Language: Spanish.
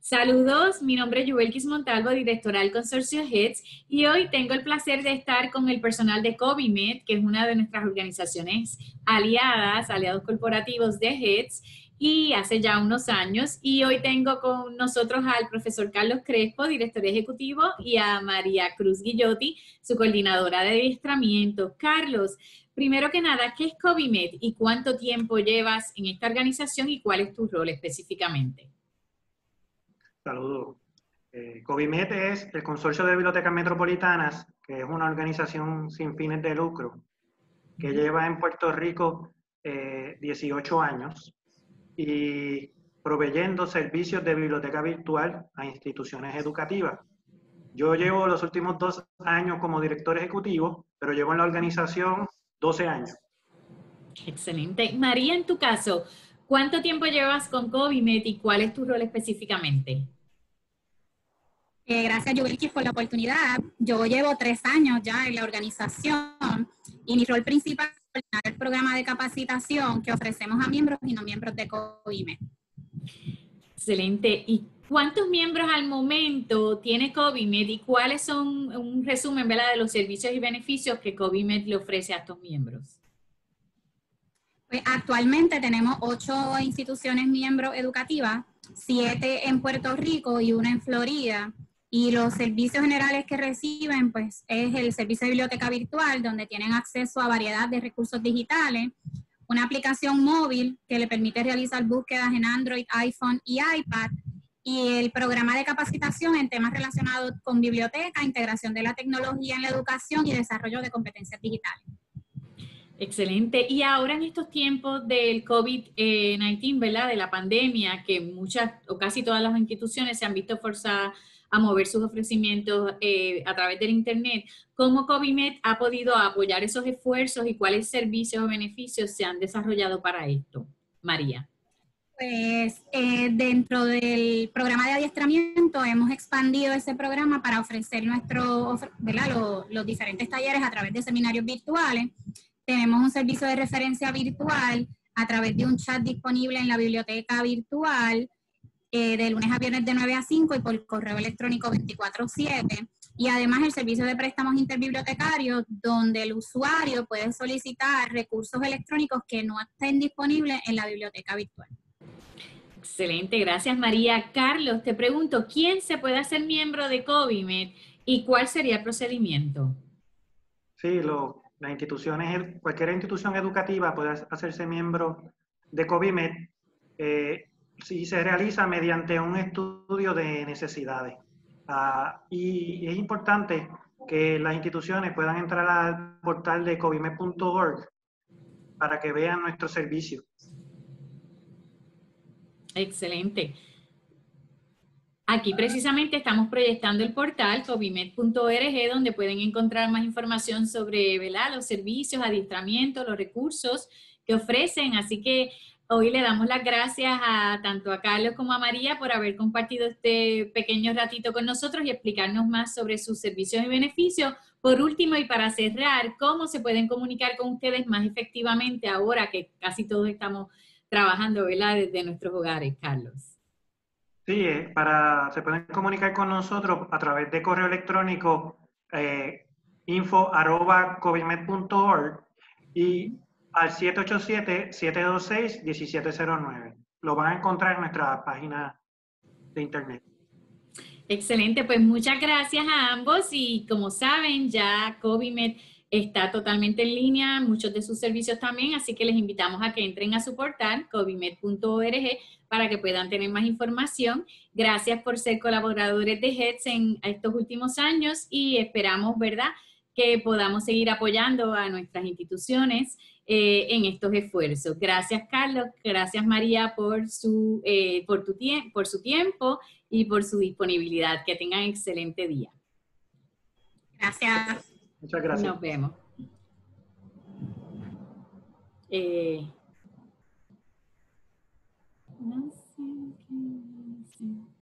Saludos, mi nombre es Yuvelkis Montalvo, directora del consorcio HEADS, y hoy tengo el placer de estar con el personal de COVIMED, que es una de nuestras organizaciones aliados corporativos de HEADS, y hace ya unos años. Y hoy tengo con nosotros al profesor Carlos Crespo, director ejecutivo, y a María Cruz Guillotti, su coordinadora de adiestramiento. Carlos, primero que nada, ¿qué es COVIMED y cuánto tiempo llevas en esta organización y cuál es tu rol específicamente? Saludos. COVIMED es el Consorcio de Bibliotecas Metropolitanas, que es una organización sin fines de lucro que lleva en Puerto Rico 18 años y proveyendo servicios de biblioteca virtual a instituciones educativas. Yo llevo los últimos 2 años como director ejecutivo, pero llevo en la organización 12 años. Excelente. María, en tu caso, ¿cuánto tiempo llevas con COVIMED y cuál es tu rol específicamente? Gracias, Yuvelkis, por la oportunidad. Yo llevo 3 años ya en la organización y mi rol principal es coordinar el programa de capacitación que ofrecemos a miembros y no miembros de COVIMED. Excelente. ¿Y cuántos miembros al momento tiene COVIMED y cuáles son un resumen, ¿verdad?, de los servicios y beneficios que COVIMED le ofrece a estos miembros? Pues actualmente tenemos 8 instituciones miembros educativas, 7 en Puerto Rico y 1 en Florida. Y los servicios generales que reciben, pues, es el servicio de biblioteca virtual, donde tienen acceso a variedad de recursos digitales, una aplicación móvil que le permite realizar búsquedas en Android, iPhone y iPad, y el programa de capacitación en temas relacionados con biblioteca, integración de la tecnología en la educación y desarrollo de competencias digitales. Excelente. Y ahora en estos tiempos del COVID-19, ¿verdad?, de la pandemia, que muchas o casi todas las instituciones se han visto forzadas a mover sus ofrecimientos a través del Internet, ¿cómo COVIMED ha podido apoyar esos esfuerzos y cuáles servicios o beneficios se han desarrollado para esto? María. Pues dentro del programa de adiestramiento hemos expandido ese programa para ofrecer los diferentes talleres a través de seminarios virtuales. Tenemos un servicio de referencia virtual a través de un chat disponible en la biblioteca virtual de lunes a viernes de 9 a 5 y por correo electrónico 24/7. Y además el servicio de préstamos interbibliotecarios, donde el usuario puede solicitar recursos electrónicos que no estén disponibles en la biblioteca virtual. Excelente, gracias María. Carlos, te pregunto, ¿quién se puede hacer miembro de COVIMED y cuál sería el procedimiento? Sí, las instituciones, cualquier institución educativa puede hacerse miembro de COVIMED si se realiza mediante un estudio de necesidades. Y es importante que las instituciones puedan entrar al portal de covimed.org para que vean nuestro servicio. Excelente. Aquí precisamente estamos proyectando el portal covimed.org, donde pueden encontrar más información sobre, ¿verdad?, los servicios, adiestramientos, los recursos que ofrecen. Así que hoy le damos las gracias tanto a Carlos como a María por haber compartido este pequeño ratito con nosotros y explicarnos más sobre sus servicios y beneficios. Por último, y para cerrar, ¿cómo se pueden comunicar con ustedes más efectivamente ahora que casi todos estamos trabajando, ¿verdad?, desde nuestros hogares, Carlos? Sí, se pueden comunicar con nosotros a través de correo electrónico info@covimed.org y al 787-726-1709. Lo van a encontrar en nuestra página de internet. Excelente, pues muchas gracias a ambos y como saben ya COVIMED está totalmente en línea, muchos de sus servicios también, así que les invitamos a que entren a su portal covimed.org para que puedan tener más información. Gracias por ser colaboradores de HEADS en estos últimos años y esperamos, ¿verdad?, que podamos seguir apoyando a nuestras instituciones en estos esfuerzos. Gracias, Carlos. Gracias, María, por su tiempo y por su disponibilidad. Que tengan excelente día. Gracias. Muchas gracias. Nos vemos. No sé qué